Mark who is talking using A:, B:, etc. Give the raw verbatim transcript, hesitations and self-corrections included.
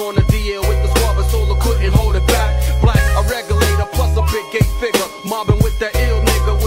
A: on the D L with the squad, but Solar couldn't hold it back. Black, a regulator, plus a big gate figure. Mobbing with that ill nigga with